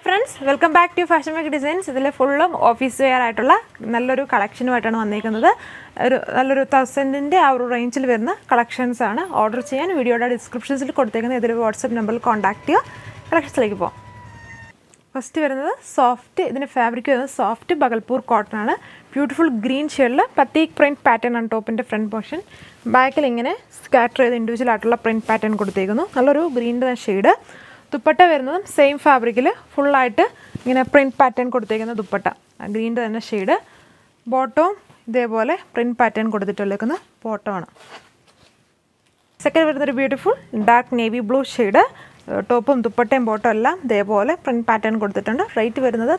friends, welcome back to Fashion Make Designs. This is full office wear nalloru collection ആയിട്ടാണ് വന്നിരിക്കുന്നത്. നല്ലൊരു 1000ന്റെ ആ ഒരു റേഞ്ചിൽ വരുന്ന കളക്ഷൻസ് ആണ്. ഓർഡർ ചെയ്യാൻ വീഡിയോയുടെ ഡിസ്ക്രിപ്ഷനിൽ കൊടുത്തേക്കുന്ന ഇതിലെ വാട്സ്ആപ്പ് നമ്പറിൽ കോൺടാക്ട് ചെയ്യുക. കളക്ഷൻസിലേക്ക് പോകാം. ഫസ്റ്റ് വരുന്നത് സോഫ്റ്റ്, ഇതിന്റെ ഫാബ്രിക് വരുന്നത് സോഫ്റ്റ് ബഗൽപൂർ കോട്ടൺ ആണ്. ബ്യൂട്ടിഫുൾ ഗ്രീൻ ഷെയ്ഡിൽ പത്തീക് പ്രിന്റ് പാറ്റേൺ ആണ് ടോപ്പിന്റെ ഫ്രണ്ട് പോർഷൻ. ബാക്കിൽ ഇങ്ങനെ സ്കാറ്റർ ചെയ്ത് ഇൻഡിവിജ്വൽ ആയിട്ടുള്ള പ്രിന്റ് പാറ്റേൺ കൊടുത്തേക്കുന്നു. നല്ലൊരു ഗ്രീനിന്റെ ഷെയ്ഡ്. ദുപ്പട്ട വരുന്നതും സെയിം ഫാബ്രിക്കിൽ ഫുള്ളായിട്ട് ഇങ്ങനെ പ്രിൻറ്റ് പാറ്റേൺ കൊടുത്തേക്കുന്ന ദുപ്പട്ട, ഗ്രീൻ്റെ തന്നെ ഷെയ്ഡ്. ബോട്ടവും ഇതേപോലെ പ്രിൻറ്റ് പാറ്റേൺ കൊടുത്തിട്ടുള്ളേക്കുന്ന ബോട്ടമാണ്. സെക്കൻഡ് വരുന്നൊരു beautiful dark navy blue shade. ടോപ്പും ദുപ്പട്ടയും ബോട്ടം എല്ലാം ഇതേപോലെ പ്രിൻറ്റ് പാറ്റേൺ കൊടുത്തിട്ടുണ്ട്. റേറ്റ് വരുന്നത്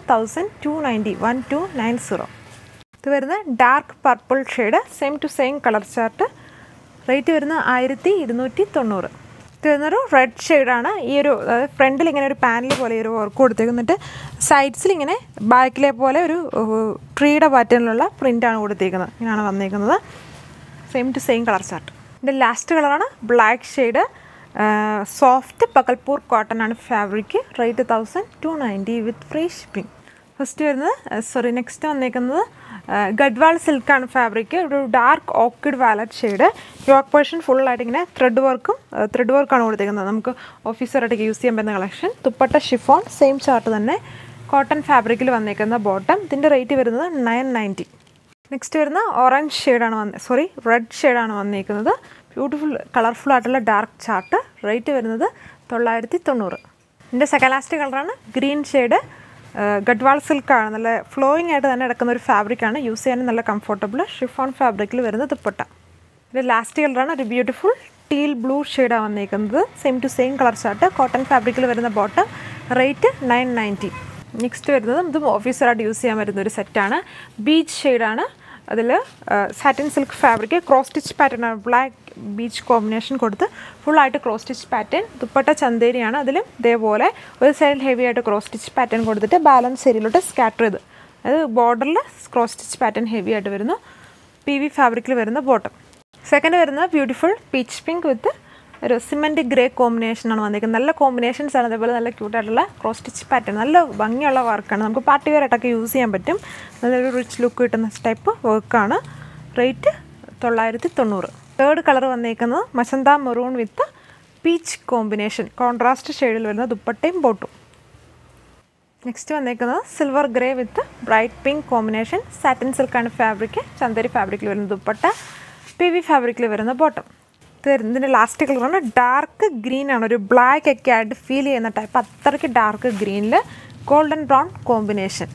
1290. ഇത് വരുന്ന dark purple shade, same to same colour chart. Rate വരുന്നത് 1290. ഇതൊരു റെഡ് ഷെയ്ഡാണ്. ഈ ഒരു ഫ്രണ്ടിൽ ഇങ്ങനെ ഒരു പാനൽ പോലെ ഒരു വർക്ക് കൊടുത്തേക്കുന്നിട്ട് സൈഡ്സിൽ ഇങ്ങനെ ബാക്കിലെ പോലെ ഒരു ട്രീയുടെ പാറ്റേണിലുള്ള പ്രിൻ്റാണ് കൊടുത്തേക്കുന്നത്. ഇങ്ങനെയാണ് വന്നേക്കുന്നത്. Same to same colour chart. ഇതിൻ്റെ ലാസ്റ്റ് കളറാണ് black shade. Soft Bhagalpur cotton ആണ് fabric. Rate 1290 with free shipping. First വരുന്നത് നെക്സ്റ്റ് വന്നേക്കുന്നത് ഗഡ്വാൾ സിൽക്കാണ് ഫാബ്രിക്. ഒരു ഡാർക്ക് ഓക്കിഡ് വാലറ്റ് ഷെയ്ഡ്. യോക്ക് പോർഷൻ ഫുള്ളായിട്ട് ഇങ്ങനെ ത്രെഡ് വർക്കാണ് കൊടുത്തേക്കുന്നത്. നമുക്ക് ഓഫീസറായിട്ടൊക്കെ യൂസ് ചെയ്യാൻ പറ്റുന്ന collection. Dupatta chiffon, same chart തന്നെ. കോട്ടൺ ഫാബ്രിക്കിൽ വന്നേക്കുന്ന ബോട്ടം. ഇതിൻ്റെ റേറ്റ് വരുന്നത് 990. നെക്സ്റ്റ് വരുന്ന ഓറഞ്ച് ഷെയ്ഡാണ് റെഡ് ഷെയ്ഡാണ് വന്നേക്കുന്നത്. ബ്യൂട്ടിഫുൾ കളർഫുൾ ആയിട്ടുള്ള ഡാർക്ക് ചാർട്ട്. റേറ്റ് വരുന്നത് 990. ഇതിൻ്റെ സെക്കൻഡ് ലാസ്റ്റ് കളറാണ് ഗ്രീൻ ഷെയ്ഡ്. ഗഡ്വാൾ സിൽക്കാണ്. നല്ല ഫ്ലോയിങ് ആയിട്ട് തന്നെ കിടക്കുന്ന ഒരു ഫാബ്രിക്കാണ്. യൂസ് ചെയ്യാനും നല്ല കംഫർട്ടബിൾ. ഷിഫോൺ ഫാബ്രിക്കിൽ വരുന്ന ദുപ്പട്ട. ഇത് ലാസ്റ്റ് കളറാണ് ഒരു ബ്യൂട്ടിഫുൾ ടീൽ ബ്ലൂ ഷെയ്ഡാണ് വന്നിരിക്കുന്നത്. Same to same colour chart. Cotton ഫാബ്രിക്കിൽ വരുന്ന ബോട്ടം. റേറ്റ് 990. നെക്സ്റ്റ് വരുന്നത് ഇതും ഓഫീസറായിട്ട് യൂസ് ചെയ്യാൻ വരുന്ന ഒരു സെറ്റാണ്. ബീച്ച് ഷെയ്ഡാണ്. അതിൽ satin silk fabric, cross stitch pattern ആണ്. ബ്ലാക്ക് ബീച്ച് കോമ്പിനേഷൻ കൊടുത്ത് ഫുള്ളായിട്ട് ക്രോസ് സ്റ്റിച്ച് പാറ്റേൺ. ദുപ്പട്ട ചന്തേരിയാണ്. അതിലും ഇതേപോലെ ഒരു സൈഡിൽ ഹെവി ആയിട്ട് ക്രോസ് സ്റ്റിച്ച് പാറ്റേൺ കൊടുത്തിട്ട് ബാലൻസ് ഏരിയയിലോട്ട് സ്കാറ്റർ ചെയ്ത്, അത് ബോർഡറിൽ ക്രോസ് സ്റ്റിച്ച് പാറ്റേൺ ഹെവി ആയിട്ട് വരുന്നു. PV ഫാബ്രിക്കിൽ വരുന്ന ബോട്ടം. സെക്കൻഡ് വരുന്നത് ബ്യൂട്ടിഫുൾ പീച്ച് പിങ്ക് വിത്ത് ഒരു സിമെൻറ്റ് ഗ്രേ കോമ്പിനേഷനാണ് വന്നിരിക്കുന്നത്. നല്ല കോമ്പിനേഷൻസ് ആണ്. അതേപോലെ നല്ല ക്യൂട്ടായിട്ടുള്ള ക്രോസ് സ്റ്റിച്ച് പാറ്റേൺ. നല്ല ഭംഗിയുള്ള വർക്കാണ്. നമുക്ക് പാർട്ടി വെയർ ആയിട്ടൊക്കെ യൂസ് ചെയ്യാൻ പറ്റും. നല്ലൊരു റിച്ച് ലുക്ക് കിട്ടുന്ന ടൈപ്പ് വർക്കാണ്. റേറ്റ് 990. തേർഡ് കളർ വന്നിരിക്കുന്നത് magenta maroon with peach combination. Contrast ഷെയ്ഡിൽ വരുന്ന ദുപ്പട്ടയും ബോട്ടും. നെക്സ്റ്റ് വന്നിരിക്കുന്നത് silver grey with bright pink combination. Satin സിൽക്കാണ് ഫാബ്രിക്. ചന്തേരി ഫാബ്രിക്കിൽ വരുന്ന ദുപ്പട്ട. PV ഫാബ്രിക്കിൽ വരുന്ന ബോട്ടം. ഇതിൻ്റെ ലാസ്റ്റ് കളറാണ് ഡാർക്ക് ഗ്രീൻ ആണ്. ഒരു ബ്ലാക്ക് ഒക്കെ ആയിട്ട് ഫീൽ ചെയ്യുന്ന ടൈപ്പ്. അത്രയ്ക്ക് ഡാർക്ക് ഗ്രീനിൽ ഗോൾഡൻ ബ്രൗൺ കോമ്പിനേഷൻ.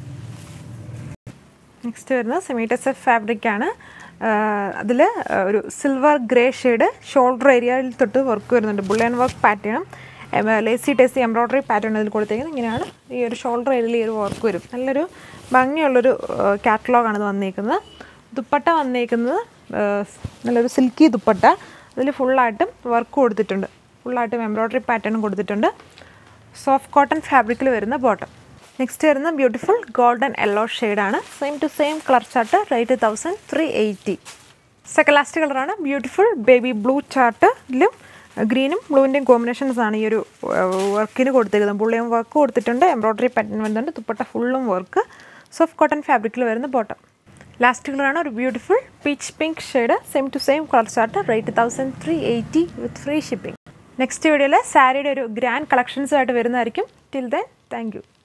നെക്സ്റ്റ് വരുന്നത് സെമി ടെസർ ഫാബ്രിക്കാണ്. അതിൽ ഒരു സിൽവർ ഗ്രേ ഷെയ്ഡ്. ഷോൾഡർ ഏരിയയിൽ തൊട്ട് വർക്ക് വരുന്നുണ്ട്. ബുള്ളൻ വർക്ക് പാറ്റേണും ലേസി ടെസി എംബ്രോയ്ഡറി പാറ്റേൺ അതിൽ കൊടുത്തേക്കുന്നത്. ഇങ്ങനെയാണ് ഈ ഒരു ഷോൾഡർ ഏരിയയിൽ ഈ ഒരു വർക്ക് വരും. നല്ലൊരു ഭംഗിയുള്ളൊരു കാറ്റലോഗാണ് ഇത് വന്നിരിക്കുന്നത്. ദുപ്പട്ട വന്നിരിക്കുന്നത് നല്ലൊരു സിൽക്കി ദുപ്പട്ട. അതിൽ ഫുള്ളായിട്ടും വർക്ക് കൊടുത്തിട്ടുണ്ട്. ഫുള്ളായിട്ടും എംബ്രോയ്ഡറി പാറ്റേണും കൊടുത്തിട്ടുണ്ട്. സോഫ്റ്റ് കോട്ടൺ ഫാബ്രിക്കിൽ വരുന്ന ബോട്ടം. നെക്സ്റ്റ് വരുന്ന ബ്യൂട്ടിഫുൾ ഗോൾഡൻ യെല്ലോ ഷെയ്ഡാണ്. Same to same colour chart. Rate 1380. Second last കളറാണ് ബ്യൂട്ടിഫുൾ ബേബി ബ്ലൂ ചാർട്ടിലും ഗ്രീനും ബ്ലൂവിൻ്റെയും കോമ്പിനേഷൻസ് ആണ് ഈ ഒരു വർക്കിന് കൊടുത്തിരിക്കുന്നത്. ബുള്ളിയും വർക്ക് കൊടുത്തിട്ടുണ്ട്. എംബ്രോയ്ഡറി പാറ്റേൺ വരുന്നുണ്ട്. ദുപ്പട്ട ഫുള്ളും വർക്ക്. സോഫ്റ്റ് കോട്ടൺ ഫാബ്രിക്കിൽ വരുന്ന ബോട്ടം. ലാസ്റ്റ് കളറാണ് ഒരു beautiful peach pink shade. Same to same colour chart. Rate 1380 with free shipping. Next വീഡിയോയിൽ സാരിയുടെ ഒരു ഗ്രാൻഡ് കളക്ഷൻസുമായിട്ട് വരുന്നതായിരിക്കും. Till then thank U.